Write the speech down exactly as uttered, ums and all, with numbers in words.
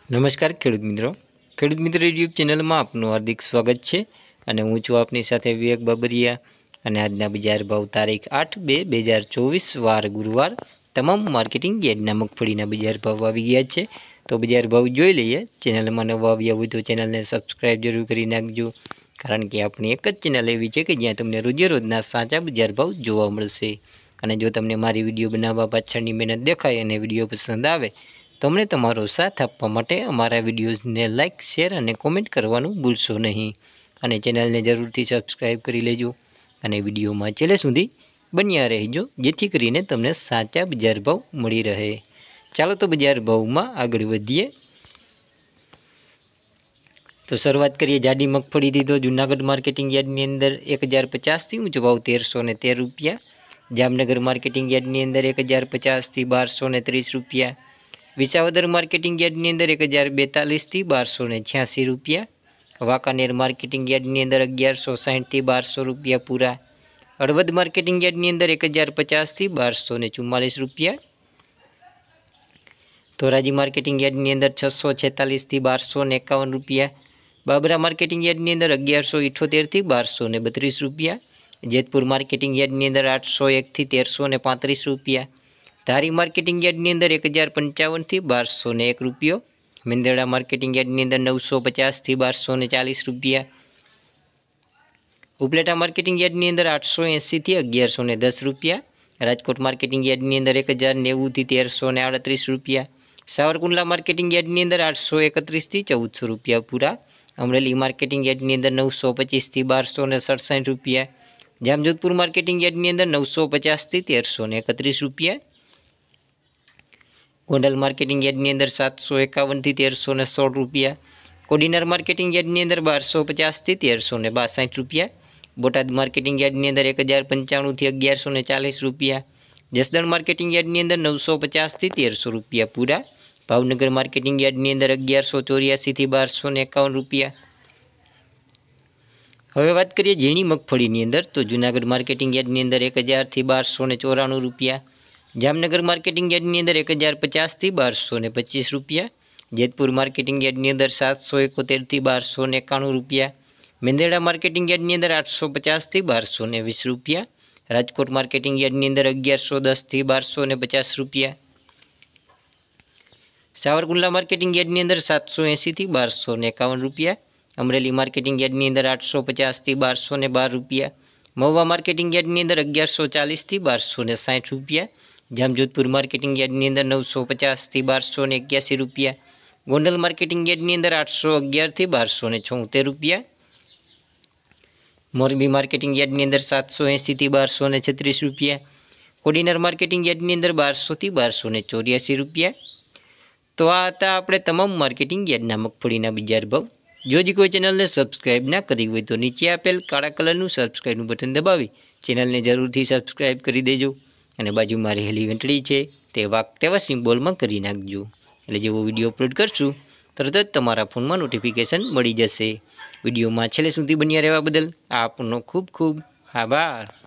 નમસ્કાર ખેડૂત મિત્રો ખેડૂત મિત્રો યુટ્યુબ ચેનલમાં આપનું હાર્દિક સ્વાગત છે અને હું છું આપની સાથે વિવેક બાબરિયા અને આજના બજાર ભાવ તારીખ આઠ બે બે હજાર ચોવીસ વાર ગુરુવાર તમામ માર્કેટિંગ યાર્ડના મગફળીના બજાર ભાવ આવી ગયા છે। તો બજાર ભાવ જોઈ લઈએ। ચેનલમાં નવા આવ્યા હોય તો ચેનલને સબસ્ક્રાઈબ જરૂર કરી નાખજો, કારણ કે આપણી એક જ ચેનલ એવી છે કે જ્યાં તમને રોજે રોજના સાચા બજાર ભાવ જોવા મળશે। અને જો તમને મારી વિડીયો બનાવવા પાછળની મહેનત દેખાય અને વિડીયો પસંદ આવે તો અમને તમારો સાથ આપવા માટે અમારા વિડીયોઝને લાઇક, શેર અને કોમેન્ટ કરવાનું ભૂલશો નહીં અને ચેનલને જરૂરથી સબસ્ક્રાઈબ કરી લેજો અને વિડીયોમાં છેલ્લે સુધી બન્યા રહેજો, જેથી કરીને તમને સાચા બજાર ભાવ મળી રહે। ચાલો તો બજાર ભાવમાં આગળ વધીએ। તો શરૂઆત કરીએ જાડી મગફળીથી। તો જૂનાગઢ માર્કેટિંગ યાર્ડની અંદર એક હજાર પચાસથી ઊંચો ભાવ તેરસો ને તેર રૂપિયા। જામનગર માર્કેટિંગ યાર્ડની અંદર એક હજાર પચાસથી બારસો ને ત્રીસ રૂપિયા। વિસાવદર માર્કેટિંગ યાર્ડની અંદર એક હજાર બેતાલીસથી બારસો ને છ્યાસી રૂપિયા। વાંકાનેર માર્કેટિંગ યાર્ડની અંદર અગિયારસો સાઠથી બારસો રૂપિયા પૂરા। હળવદ માર્કેટિંગ યાર્ડની અંદર એક હજાર પચાસથી બારસો ને ચુમ્માલીસ રૂપિયા। ધોરાજી માર્કેટિંગ યાર્ડની અંદર છસો છેતાલીસથી બારસો ને એકાવન રૂપિયા। બાબરા માર્કેટિંગ યાર્ડની અંદર અગિયારસો ઇઠોતેરથી બારસો ને બત્રીસ રૂપિયા। જેતપુર માર્કેટિંગ યાર્ડની અંદર આઠસો એકથી તેરસો ને પાંત્રીસ રૂપિયા। ધારી માર્કેટિંગ યાર્ડની અંદર એક હજાર પંચાવનથી બારસો ને એક રૂપિયો। મેંદરડા માર્કેટિંગ યાર્ડની અંદર નવસો પચાસથી બારસો ને ચાલીસ રૂપિયા। ઉપલેટા માર્કેટિંગ યાર્ડની અંદર આઠસો એંસીથી અગિયારસો ને દસ રૂપિયા। રાજકોટ માર્કેટિંગ યાર્ડની અંદર એક હજાર નેવુંથી તેરસો ને આડત્રીસ રૂપિયા। સાવરકુંડલા માર્કેટિંગ યાર્ડની અંદર આઠસો એકત્રીસથી ચૌદસો રૂપિયા પૂરા। અમરેલી માર્કેટિંગ યાર્ડની અંદર નવસો પચીસથી બારસો ને સડસઠ રૂપિયા। જામજોધપુર માર્કેટિંગ યાર્ડની અંદર નવસો પચાસથી તેરસો ને એકત્રીસ રૂપિયા। ગોંડલ માર્કેટિંગ યાર્ડની અંદર સાતસો એકાવનથી તેરસો ને સોળ રૂપિયા। કોડીનાર માર્કેટિંગ યાર્ડની અંદર બારસો પચાસથી તેરસો ને બાસઠ રૂપિયા। બોટાદ માર્કેટિંગ યાર્ડની અંદર એક હજાર પંચાણુંથી અગિયારસો ને ચાલીસ રૂપિયા। જસદણ માર્કેટિંગ યાર્ડની અંદર નવસો પચાસથી તેરસો રૂપિયા પૂરા। ભાવનગર માર્કેટિંગ યાર્ડની અંદર અગિયારસો ચોર્યાસીથી બારસો ને એકાવન રૂપિયા। હવે વાત કરીએ ઝીણી મગફળીની અંદર, તો જૂનાગઢ માર્કેટિંગ યાર્ડની અંદર એક હજારથી બારસો ને ચોરાણું રૂપિયા। જામનગર માર્કેટિંગ યાર્ડની અંદર એક હજાર પચાસથી બારસો ને પચીસ રૂપિયા। જેતપુર માર્કેટિંગ યાર્ડની અંદર સાતસો એકોતેરથી બારસો ને એકાણું રૂપિયા। મેંદરડા માર્કેટિંગ યાર્ડની અંદર આઠસો પચાસથી બારસો ને વીસ રૂપિયા। રાજકોટ માર્કેટિંગ યાર્ડની અંદર અગિયારસો દસથી બારસો ને પચાસ રૂપિયા। સાવરકુંડલા માર્કેટિંગ યાર્ડની અંદર સાતસો એંસીથી બારસો ને એકાવન રૂપિયા। અમરેલી માર્કેટિંગ યાર્ડની અંદર આઠસો પચાસથી બારસો ને બાર રૂપિયા। મહુવા માર્કેટિંગ યાર્ડની અંદર અગિયારસો ચાલીસથી બારસો ને સાઠ રૂપિયા। જામજોધપુર માર્કેટિંગ યાર્ડની અંદર નવસો પચાસથી બારસો ને એક્યાસી રૂપિયા। ગોંડલ માર્કેટિંગ યાર્ડની અંદર આઠસો અગિયારથી બારસો ને છોતેર રૂપિયા। મોરબી માર્કેટિંગ યાર્ડની અંદર સાતસો એંસીથી બારસો ને છત્રીસ રૂપિયા। કોડીનાર માર્કેટિંગ યાર્ડની અંદર બારસોથી બારસો ને ચોર્યાસી રૂપિયા। તો આ હતા આપણે તમામ માર્કેટિંગ યાર્ડના મગફળીના બજાર ભાવ। જો હજી કોઈ ચેનલને સબસ્ક્રાઈબ ના કરી હોય તો નીચે આપેલ કાળા કલરનું સબસ્ક્રાઈબનું બટન દબાવી ચેનલને જરૂરથી સબસ્ક્રાઈબ કરી દેજો અને બાજુમાં રહેલી ઘંટડી છે તે વાક તેવા સિમ્બોલમાં કરી નાખજો, એટલે જેવો વિડીયો અપલોડ કરશું તરત જ તમારા ફોનમાં નોટિફિકેશન મળી જશે। વિડીયોમાં છેલ્લે સુધી બન્યા રહેવા બદલ આપનો ખૂબ ખૂબ આભાર।